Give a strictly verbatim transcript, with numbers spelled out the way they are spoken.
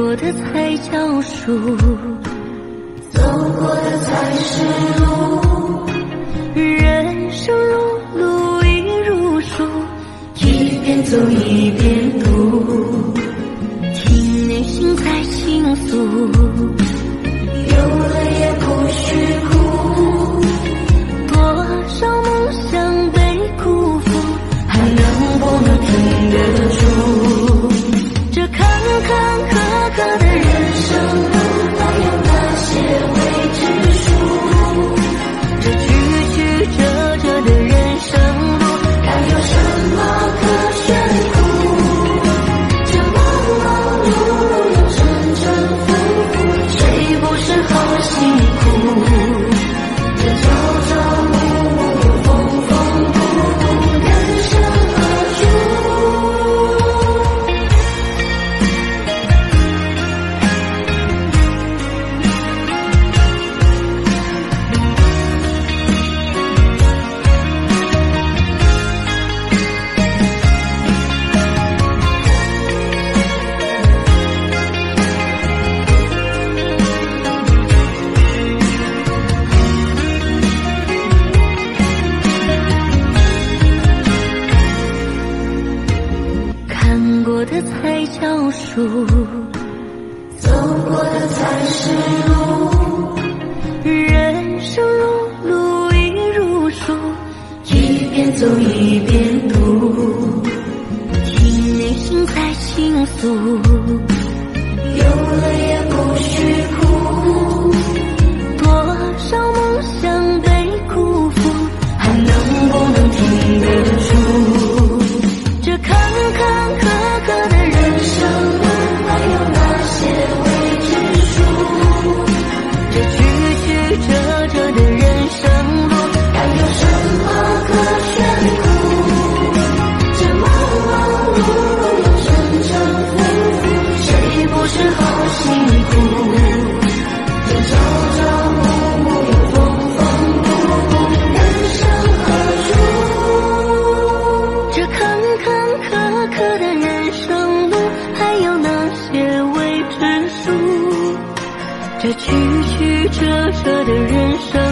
过的才叫数， 走过的才是路。 人生如路亦如书， 一边走一边读， 听内心在倾诉， 有泪也不许哭。 多少梦想被辜负， 还能不能挺得住？ 这坎坎坷坷的人生路， 还有那些未知数。 这曲曲折折的人生路， 还有什么可炫酷？这忙忙碌碌又沉沉浮浮，谁不是好辛苦？这朝朝暮暮又风风雨雨，人生何处？ 看过的才叫数， 走过的才是路。 人生如路亦如书， 一边走一边读， 听内心在倾诉， 有泪也不许哭。 多少梦想被辜负， 还能不能挺得住？ 这坎坎坷坷的人生路， 还有那些未知数。 这曲曲折折的人生路， 还有什么可炫酷？这忙忙碌碌又沉沉浮浮，谁不是好辛苦？这朝朝暮暮又风风雨雨，人生何处？ 这坎坎坷坷的人生路，还有那些未知数。这曲曲折折的人生